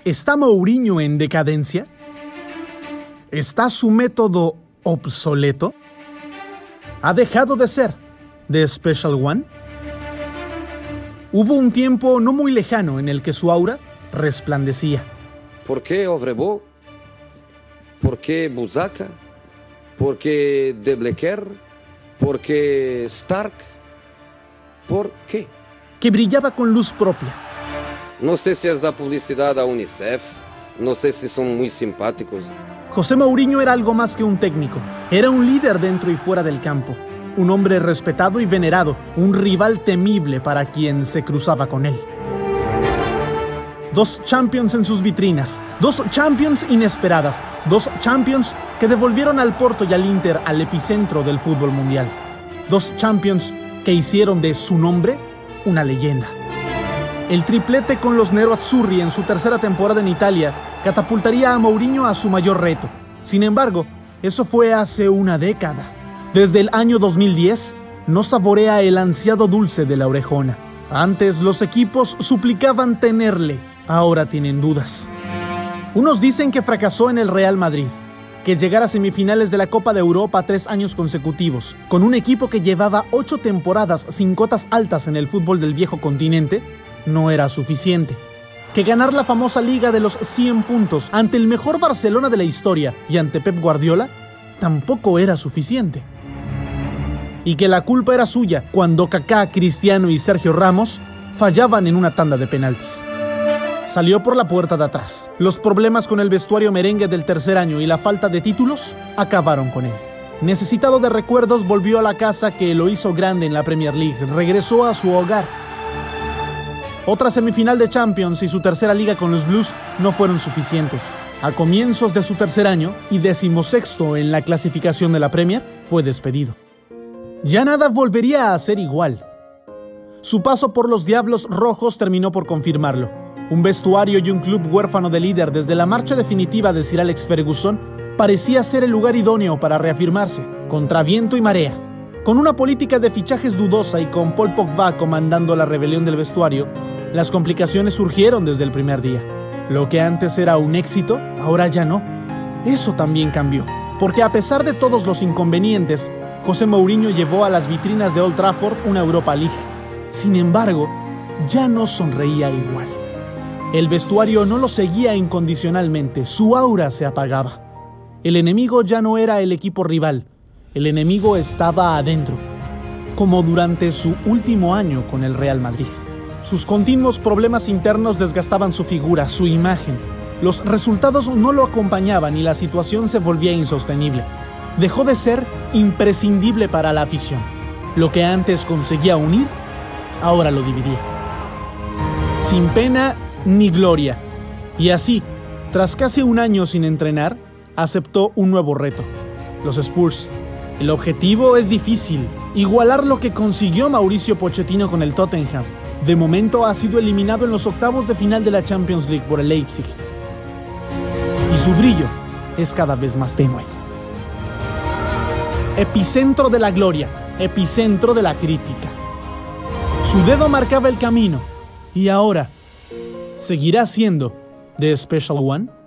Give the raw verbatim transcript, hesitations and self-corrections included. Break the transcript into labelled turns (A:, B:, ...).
A: ¿Está Mourinho en decadencia? ¿Está su método obsoleto? ¿Ha dejado de ser The Special One? Hubo un tiempo no muy lejano en el que su aura resplandecía.
B: ¿Por qué Ovrebo? ¿Por qué Busaka? ¿Por qué De Blecker? ¿Por qué Stark? ¿Por qué?
A: Que brillaba con luz propia.
B: No sé si es la publicidad a UNICEF, no sé si son muy simpáticos.
A: José Mourinho era algo más que un técnico. Era un líder dentro y fuera del campo. Un hombre respetado y venerado, un rival temible para quien se cruzaba con él. Dos Champions en sus vitrinas, dos Champions inesperadas, dos Champions que devolvieron al Porto y al Inter al epicentro del fútbol mundial. Dos Champions que hicieron de su nombre una leyenda. El triplete con los Nerazzurri en su tercera temporada en Italia catapultaría a Mourinho a su mayor reto. Sin embargo, eso fue hace una década. Desde el año dos mil diez, no saborea el ansiado dulce de la orejona. Antes los equipos suplicaban tenerle, ahora tienen dudas. Unos dicen que fracasó en el Real Madrid, que llegar a semifinales de la Copa de Europa tres años consecutivos, con un equipo que llevaba ocho temporadas sin cotas altas en el fútbol del viejo continente, no era suficiente. Que ganar la famosa Liga de los cien puntos ante el mejor Barcelona de la historia y ante Pep Guardiola tampoco era suficiente. Y que la culpa era suya cuando Kaká, Cristiano y Sergio Ramos fallaban en una tanda de penaltis. Salió por la puerta de atrás. Los problemas con el vestuario merengue del tercer año y la falta de títulos acabaron con él. Necesitado de recuerdos, volvió a la casa que lo hizo grande en la Premier League. Regresó a su hogar. Otra semifinal de Champions y su tercera liga con los Blues no fueron suficientes. A comienzos de su tercer año y decimosexto en la clasificación de la Premier, fue despedido. Ya nada volvería a ser igual. Su paso por los Diablos Rojos terminó por confirmarlo. Un vestuario y un club huérfano de líder desde la marcha definitiva de Sir Alex Ferguson parecía ser el lugar idóneo para reafirmarse, contra viento y marea. Con una política de fichajes dudosa y con Paul Pogba comandando la rebelión del vestuario, las complicaciones surgieron desde el primer día. Lo que antes era un éxito, ahora ya no. Eso también cambió, porque a pesar de todos los inconvenientes, José Mourinho llevó a las vitrinas de Old Trafford una Europa League. Sin embargo, ya no sonreía igual. El vestuario no lo seguía incondicionalmente, su aura se apagaba. El enemigo ya no era el equipo rival, el enemigo estaba adentro, como durante su último año con el Real Madrid. Sus continuos problemas internos desgastaban su figura, su imagen. Los resultados no lo acompañaban y la situación se volvía insostenible. Dejó de ser imprescindible para la afición. Lo que antes conseguía unir, ahora lo dividía. Sin pena ni gloria. Y así, tras casi un año sin entrenar, aceptó un nuevo reto. Los Spurs. El objetivo es difícil, igualar lo que consiguió Mauricio Pochettino con el Tottenham. De momento ha sido eliminado en los octavos de final de la Champions League por el Leipzig. Y su brillo es cada vez más tenue. Epicentro de la gloria, epicentro de la crítica. Su dedo marcaba el camino y ahora, ¿seguirá siendo The Special One?